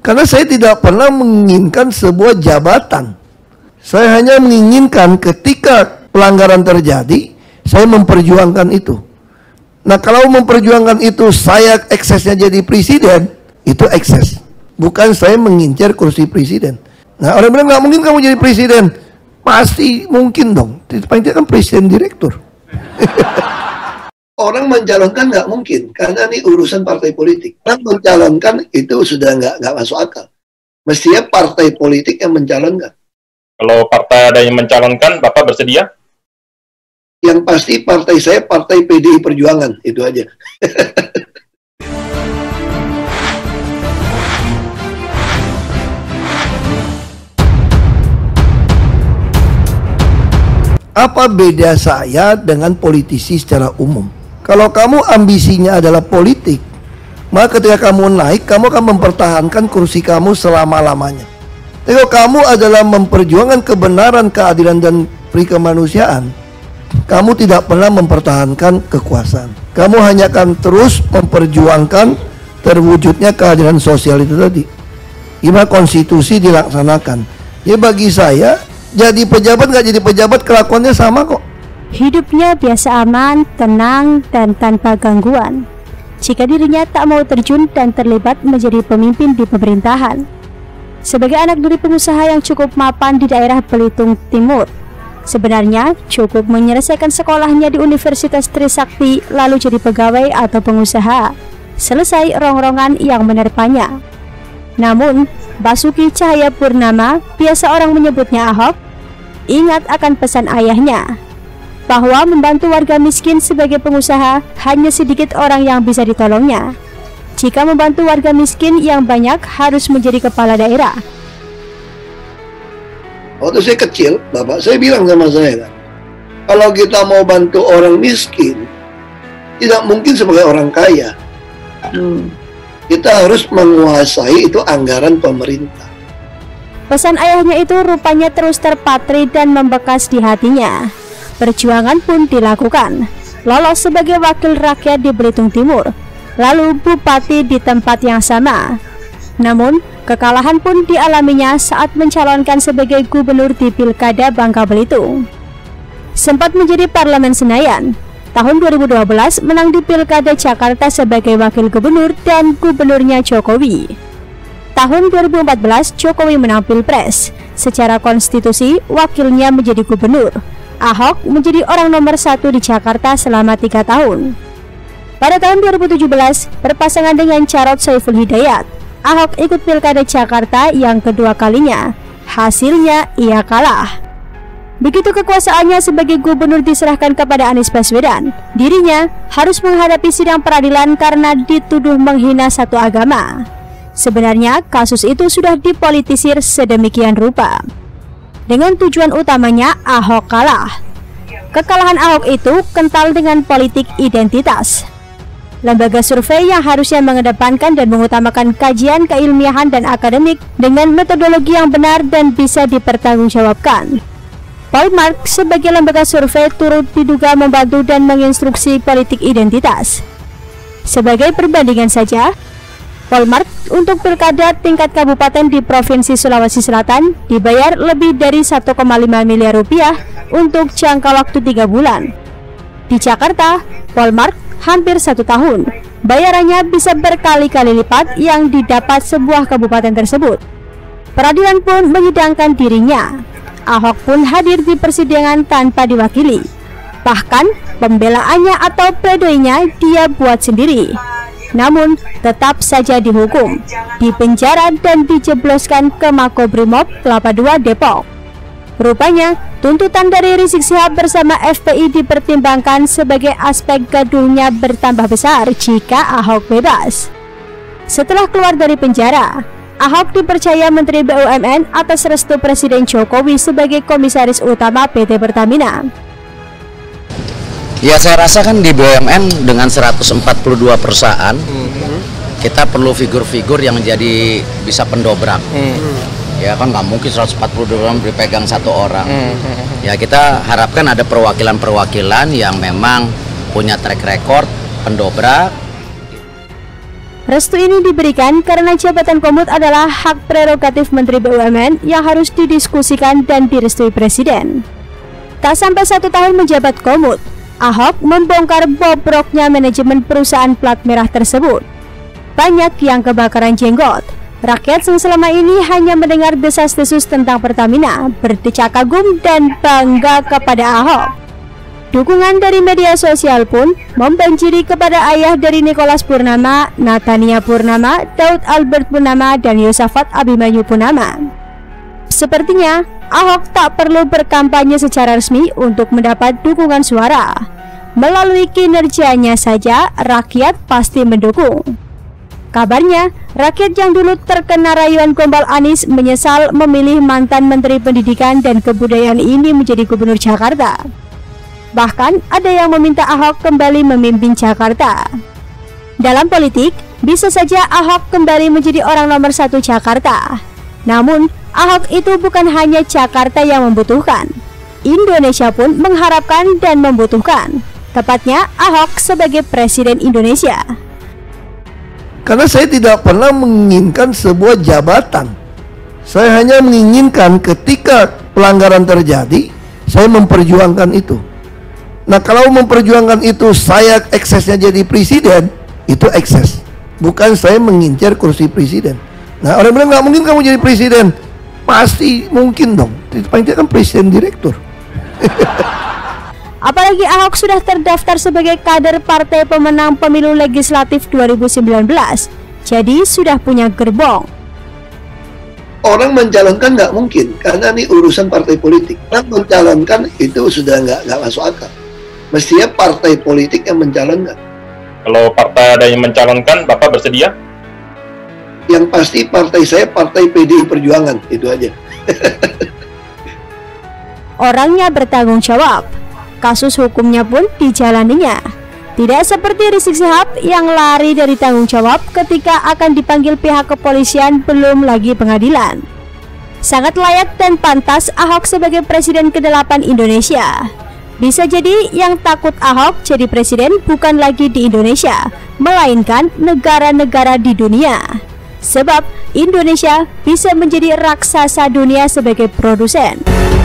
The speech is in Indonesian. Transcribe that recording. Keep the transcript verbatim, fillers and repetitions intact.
Karena saya tidak pernah menginginkan sebuah jabatan. Saya hanya menginginkan ketika pelanggaran terjadi, saya memperjuangkan itu. Nah, kalau memperjuangkan itu saya eksesnya jadi presiden, itu ekses. Bukan saya mengincar kursi presiden. Nah, orang bilang nggak mungkin kamu jadi presiden. Pasti mungkin dong. Paling tidak kan presiden direktur. Orang mencalonkan nggak mungkin, karena ini urusan partai politik. Orang mencalonkan itu sudah nggak nggak masuk akal. Mestinya partai politik yang mencalonkan. Kalau partai ada yang mencalonkan, Bapak bersedia? Yang pasti partai saya partai P D I Perjuangan, itu aja. Apa beda saya dengan politisi secara umum? Kalau kamu ambisinya adalah politik, maka ketika kamu naik, kamu akan mempertahankan kursi kamu selama-lamanya. Tapi kalau kamu adalah memperjuangkan kebenaran, keadilan, dan perikemanusiaan, kamu tidak pernah mempertahankan kekuasaan. Kamu hanya akan terus memperjuangkan terwujudnya keadilan sosial itu tadi. Gimana konstitusi dilaksanakan. Ya bagi saya, jadi pejabat nggak jadi pejabat kelakuannya sama kok. Hidupnya biasa aman, tenang, dan tanpa gangguan. Jika dirinya tak mau terjun dan terlibat menjadi pemimpin di pemerintahan. Sebagai anak dari pengusaha yang cukup mapan di daerah Belitung Timur, sebenarnya cukup menyelesaikan sekolahnya di Universitas Trisakti lalu jadi pegawai atau pengusaha. Selesai rongrongan yang menerpanya. Namun, Basuki Cahayapurnama, biasa orang menyebutnya Ahok, ingat akan pesan ayahnya bahwa membantu warga miskin sebagai pengusaha hanya sedikit orang yang bisa ditolongnya. Jika membantu warga miskin yang banyak harus menjadi kepala daerah. Waktu saya kecil, Bapak, saya bilang sama saya kan, kalau kita mau bantu orang miskin, tidak mungkin sebagai orang kaya. Hmm. Kita harus menguasai itu anggaran pemerintah. Pesan ayahnya itu rupanya terus terpatri dan membekas di hatinya. Perjuangan pun dilakukan, lolos sebagai wakil rakyat di Belitung Timur, lalu bupati di tempat yang sama. Namun, kekalahan pun dialaminya saat mencalonkan sebagai gubernur di Pilkada Bangka Belitung. Sempat menjadi Parlemen Senayan, tahun dua ribu dua belas menang di Pilkada Jakarta sebagai wakil gubernur dan gubernurnya Jokowi. Tahun dua ribu empat belas Jokowi menang Pilpres, secara konstitusi wakilnya menjadi gubernur. Ahok menjadi orang nomor satu di Jakarta selama tiga tahun. Pada tahun dua ribu tujuh belas, berpasangan dengan Jarod Saiful Hidayat, Ahok ikut Pilkada Jakarta yang kedua kalinya. Hasilnya ia kalah. Begitu kekuasaannya sebagai gubernur diserahkan kepada Anies Baswedan, dirinya harus menghadapi sidang peradilan karena dituduh menghina satu agama. Sebenarnya kasus itu sudah dipolitisir sedemikian rupa. Dengan tujuan utamanya Ahok kalah. Kekalahan Ahok itu kental dengan politik identitas. Lembaga survei yang harusnya mengedepankan dan mengutamakan kajian keilmiahan dan akademik dengan metodologi yang benar dan bisa dipertanggungjawabkan. Polmark sebagai lembaga survei turut diduga membantu dan menginstruksi politik identitas. Sebagai perbandingan saja, Polmark untuk pilkada tingkat kabupaten di Provinsi Sulawesi Selatan dibayar lebih dari satu koma lima miliar rupiah untuk jangka waktu tiga bulan. Di Jakarta, Polmark hampir satu tahun. Bayarannya bisa berkali-kali lipat yang didapat sebuah kabupaten tersebut. Peradilan pun menyidangkan dirinya. Ahok pun hadir di persidangan tanpa diwakili. Bahkan pembelaannya atau pledoinya dia buat sendiri. Namun tetap saja dihukum, dipenjara dan dijebloskan ke Makobrimob Kelapa dua Depok. Rupanya tuntutan dari Rizik Syihab bersama F P I dipertimbangkan sebagai aspek gaduhnya bertambah besar jika Ahok bebas. Setelah keluar dari penjara, Ahok dipercaya Menteri B U M N atas restu Presiden Jokowi sebagai komisaris utama P T Pertamina. Ya, saya rasa kan di B U M N dengan seratus empat puluh dua perusahaan, mm-hmm. kita perlu figur-figur yang menjadi bisa pendobrak. Mm-hmm. Ya kan nggak mungkin seratus empat puluh dua orang dipegang satu orang. Mm-hmm. Ya kita harapkan ada perwakilan-perwakilan yang memang punya track record pendobrak. Restu ini diberikan karena jabatan Komut adalah hak prerogatif Menteri B U M N yang harus didiskusikan dan direstui Presiden. Tak sampai satu tahun menjabat Komut, Ahok membongkar bobroknya manajemen perusahaan plat merah tersebut. Banyak yang kebakaran jenggot. Rakyat yang selama ini hanya mendengar desas-desus tentang Pertamina berdecak kagum dan bangga kepada Ahok. Dukungan dari media sosial pun membanjiri kepada ayah dari Nicholas Purnama, Natania Purnama, Daud Albert Purnama, dan Yosafat Abimanyu Purnama. Sepertinya Ahok tak perlu berkampanye secara resmi untuk mendapat dukungan suara. Melalui kinerjanya saja rakyat pasti mendukung. Kabarnya, rakyat yang dulu terkena rayuan gombal Anies menyesal memilih mantan Menteri Pendidikan dan Kebudayaan ini menjadi Gubernur Jakarta. Bahkan ada yang meminta Ahok kembali memimpin Jakarta. Dalam politik, bisa saja Ahok kembali menjadi orang nomor satu Jakarta. Namun, Ahok itu bukan hanya Jakarta yang membutuhkan. Indonesia pun mengharapkan dan membutuhkan. Tepatnya Ahok sebagai Presiden Indonesia. Karena saya tidak pernah menginginkan sebuah jabatan. Saya hanya menginginkan ketika pelanggaran terjadi, saya memperjuangkan itu. Nah, kalau memperjuangkan itu saya eksesnya jadi presiden, itu ekses. Bukan saya mengincar kursi presiden. Nah, orang bilang nggak mungkin kamu jadi presiden. Pasti mungkin dong. Paling tidak kan presiden direktur. Apalagi Ahok sudah terdaftar sebagai kader partai pemenang pemilu legislatif dua ribu sembilan belas. Jadi sudah punya gerbong. Orang mencalonkan nggak mungkin, karena ini urusan partai politik. Orang mencalonkan itu sudah nggak nggak masuk akal. Mestinya partai politik yang mencalonkan. Kalau partai ada yang mencalonkan, Bapak bersedia? Yang pasti partai saya partai P D I Perjuangan, itu aja. Orangnya bertanggung jawab. Kasus hukumnya pun dijalaninya. Tidak seperti Rizik Syihab yang lari dari tanggung jawab ketika akan dipanggil pihak kepolisian belum lagi pengadilan. Sangat layak dan pantas Ahok sebagai Presiden kedelapan Indonesia. Bisa jadi yang takut Ahok jadi presiden bukan lagi di Indonesia, melainkan negara-negara di dunia. Sebab Indonesia bisa menjadi raksasa dunia sebagai produsen.